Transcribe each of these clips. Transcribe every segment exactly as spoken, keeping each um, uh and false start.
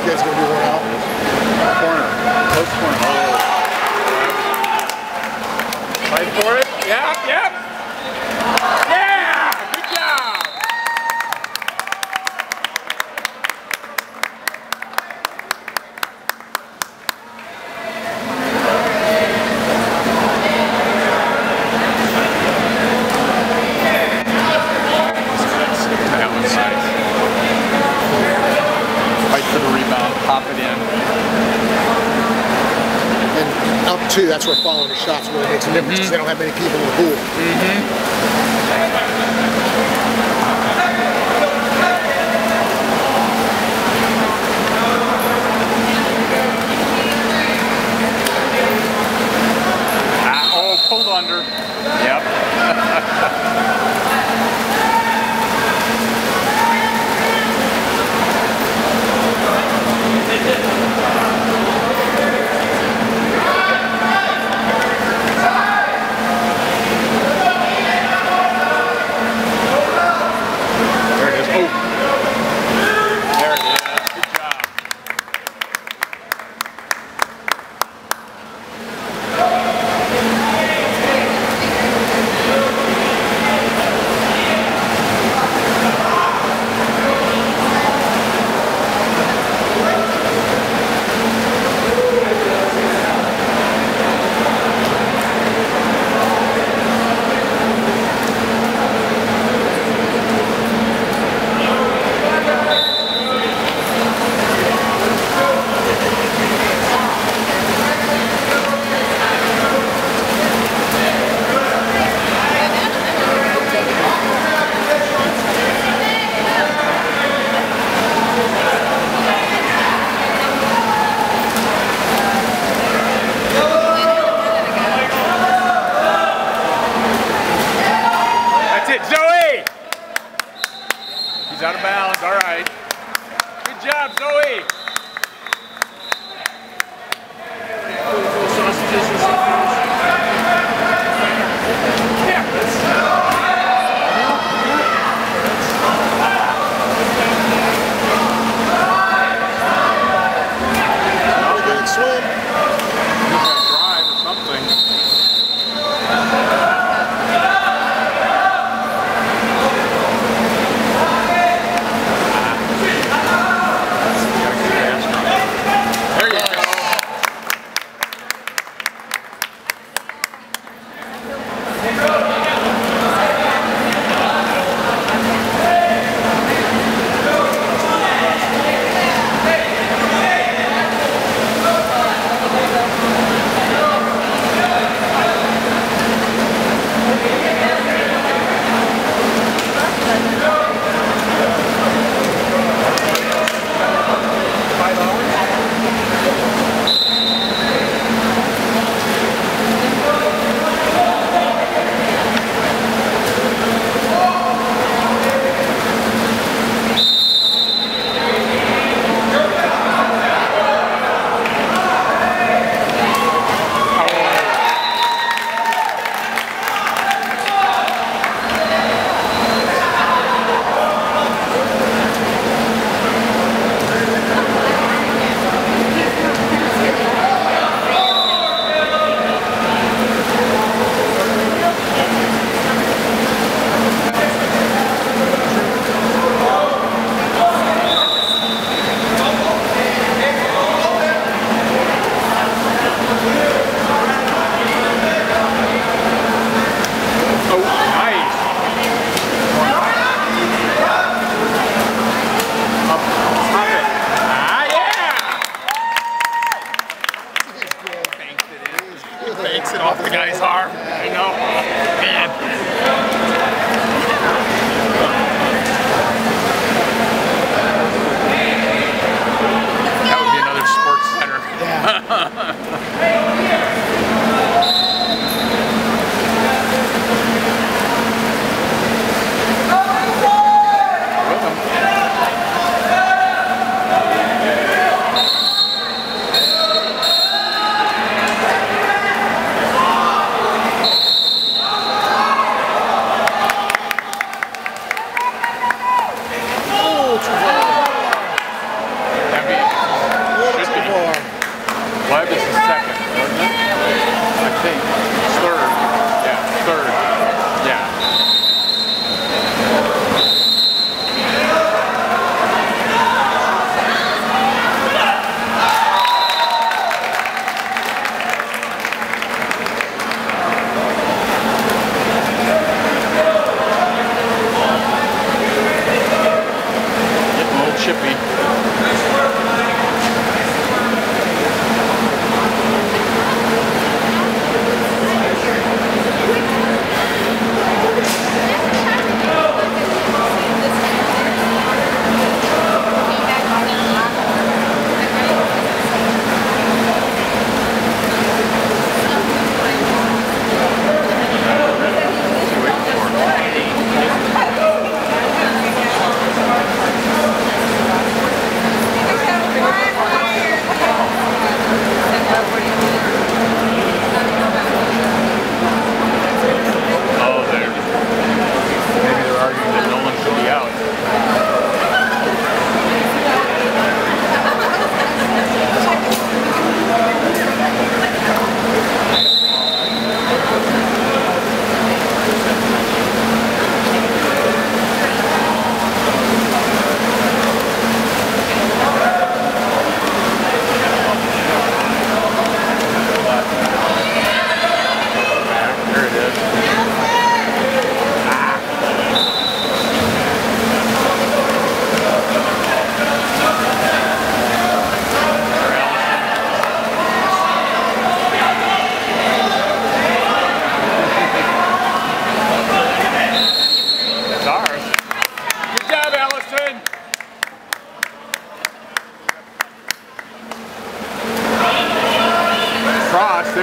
kid's going to be worn out. Corner. Close corner. Fight for it. Yep, yep. Yeah! Good job! Fight for the rebound, pop it in. And up two, that's where following the shots really makes a difference because mm-hmm. they don't have many people in the pool. Mm-hmm. Pulled under. Yep. There it is. Oh. There it is. Good job. Zoe! He's out of bounds, all right. Good job, Zoe! Not a good swim. Drive or something. Banks it off the guy's arm. I know. Man. That would be another sports center.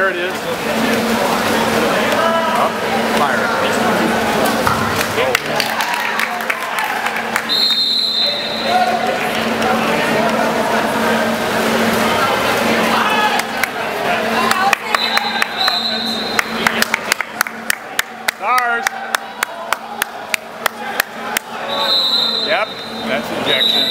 There it is. Oh, fire it. Stars. Yep, that's injection.